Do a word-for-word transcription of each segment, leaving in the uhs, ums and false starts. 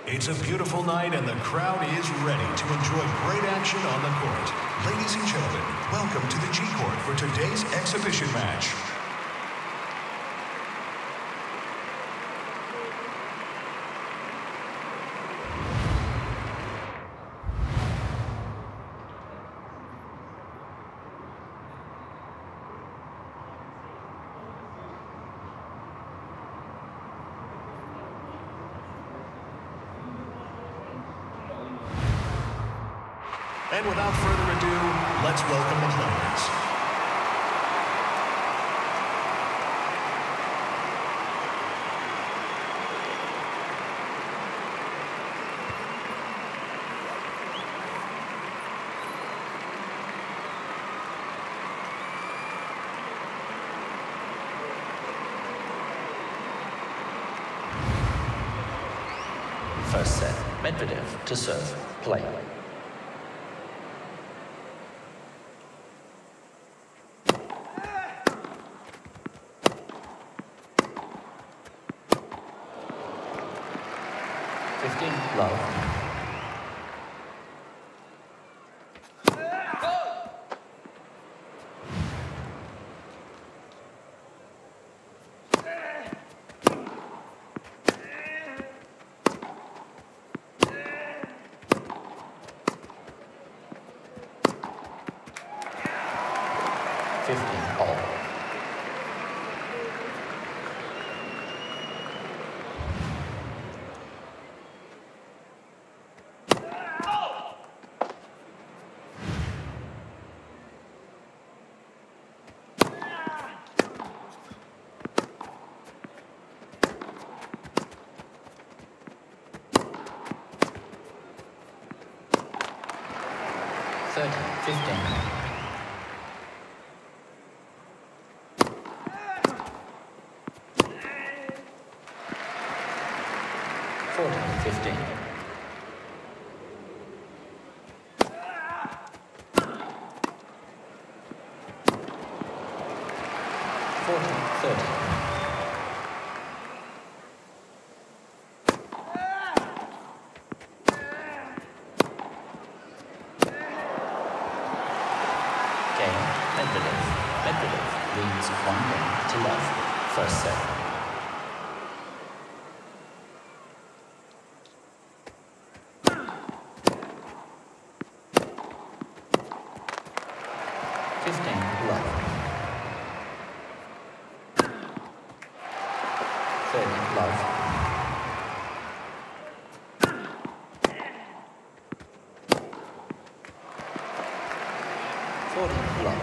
It's a beautiful night and the crowd is ready to enjoy great action on the court. Ladies and gentlemen, welcome to the G-Court for today's exhibition match. And without further ado, let's welcome the players. First set, Medvedev to serve, play. fifteen, love. fifteen, all. thirty, fifteen. fourteen, fifteen. fourteen, thirty. Game, Medvedev. Medvedev leads one game to love. First set. fifteen, love. thirty, love. forty, love.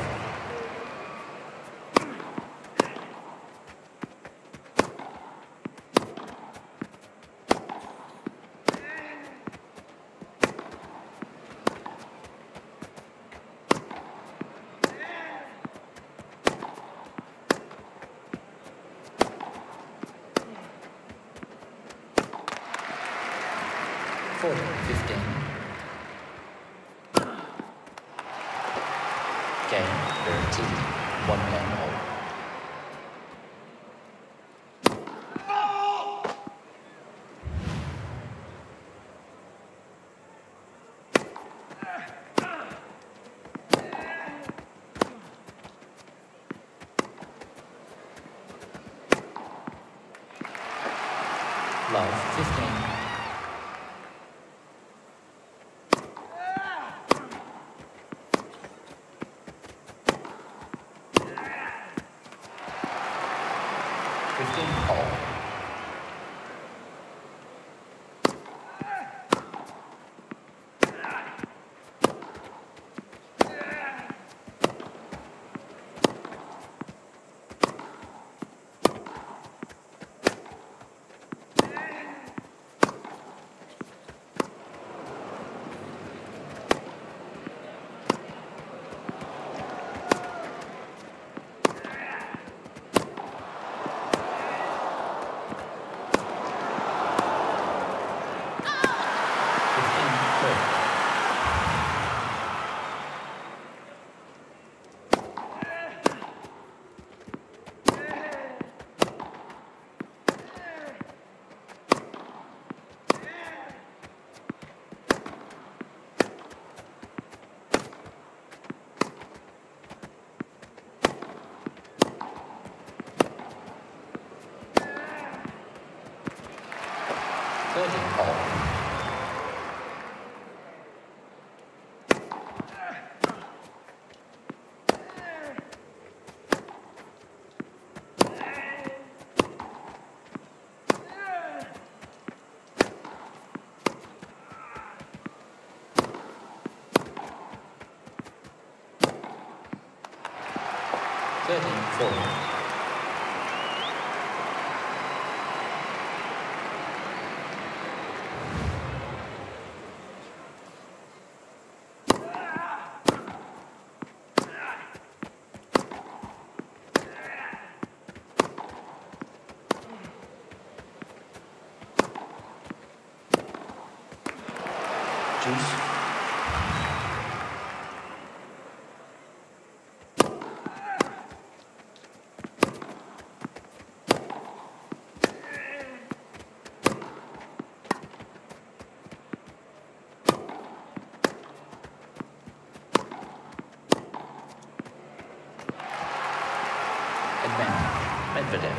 forty, fifteen. Game, Berrettini. One game all. Love, fifteen. thirty forty. Juice. Edmen Medvedev.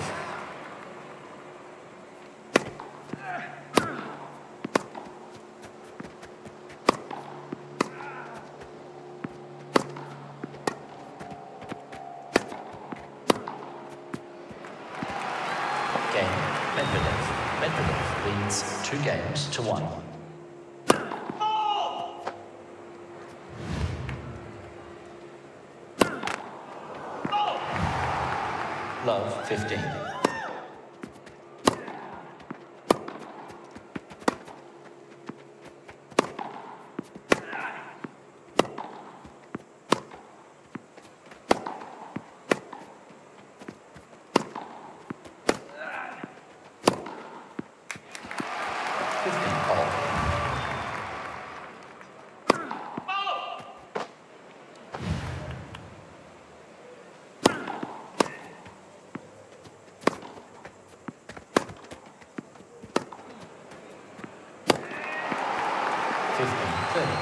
Game Medvedev. Medvedev leads two games to one. Love fifteen. Fifteen all. Fifteen thirty.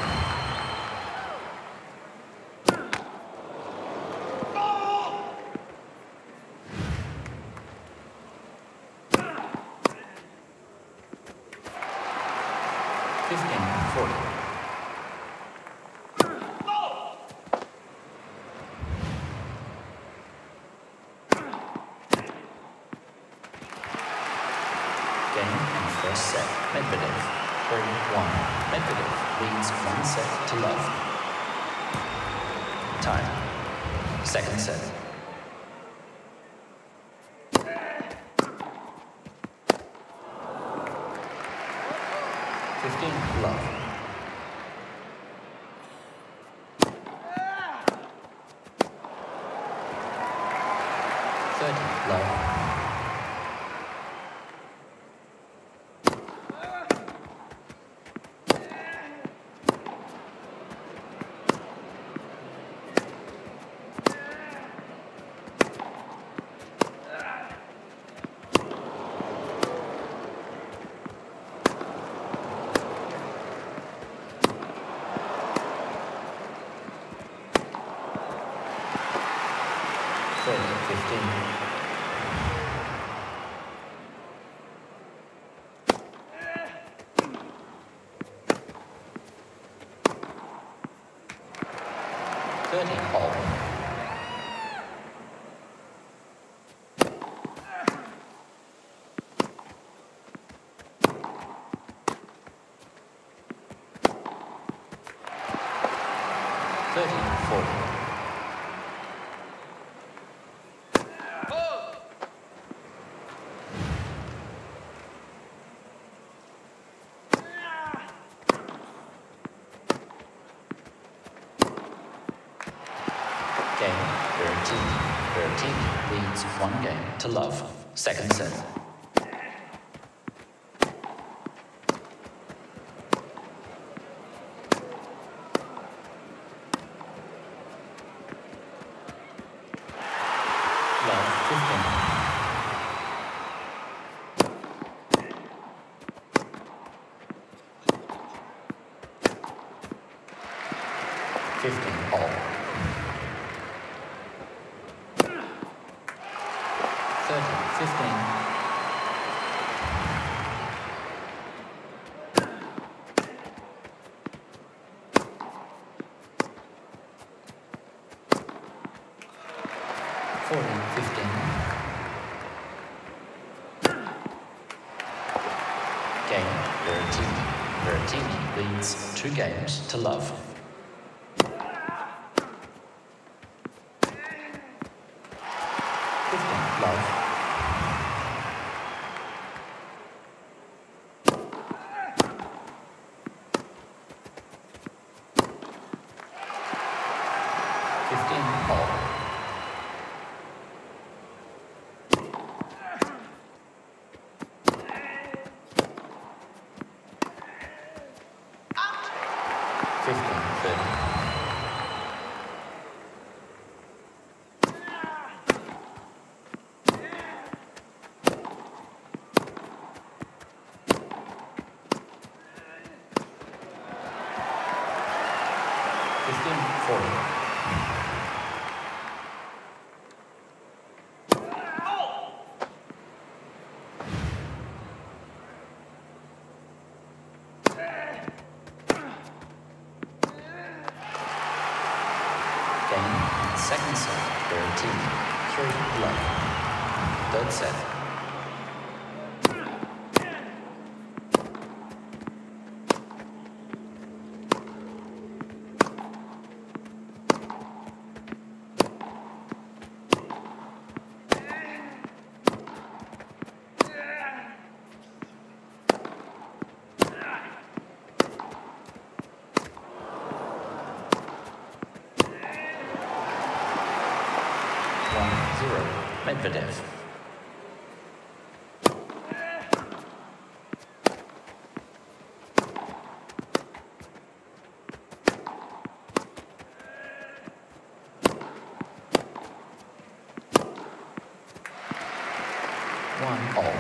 Fifteen forty. Game and first set. Medvedev. three one. Medvedev leads one set to love. Time. Second set. Fifteen love. Thirty love. thirty fifteen. thirty all. thirty forty. Game Berrettini. Berrettini leads one game to love. Second set. Love fifteen. Fifteen all. thirty fifteen. forty fifteen. Game Berrettini. Berrettini leads two games to love. fifteen thirty. fifteen forty. Game in second set, thirteen, three love. Third set. one zero. Medvedev. One all.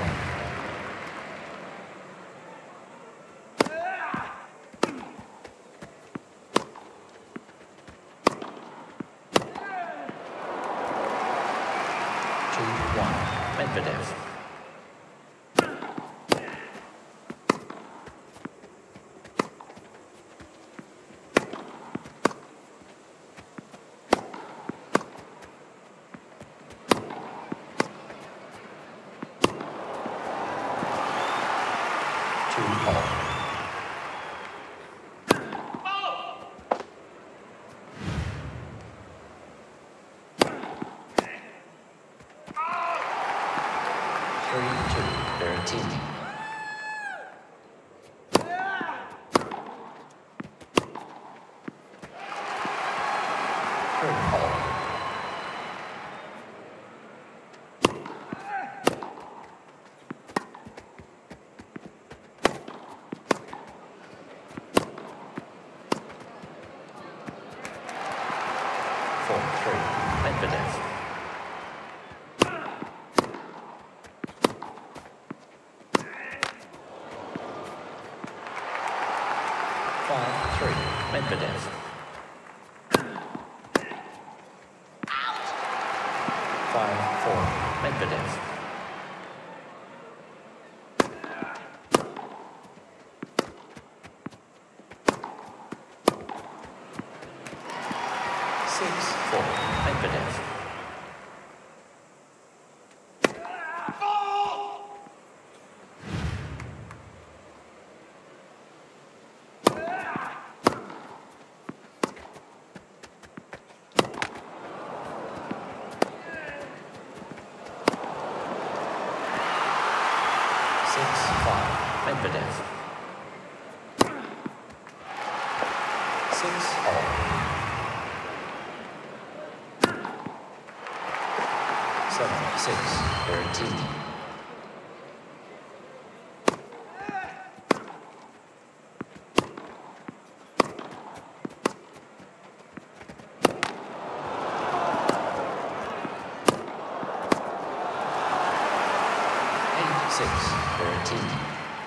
Two one. Medvedev. Two all. Three two. Berrettini. Three all. Four three. Medvedev. Five three. Medvedev. Five four. Medvedev. Six four. Medvedev. Six five. Medvedev. Six all. Seven six. Berrettini. Eight six. Berrettini.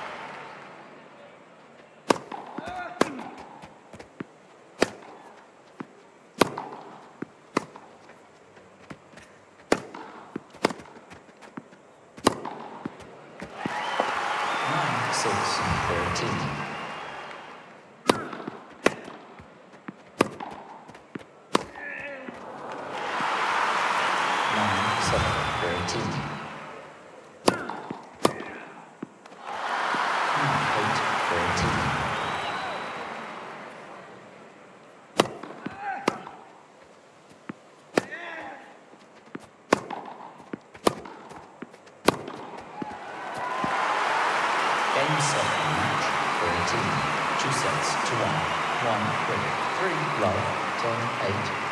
Nine six. Berrettini. Nine seven. Berrettini. Nine eight. Berrettini. Game seven match. Berrettini. Two sets to one. One quick. Three love. Ten eight.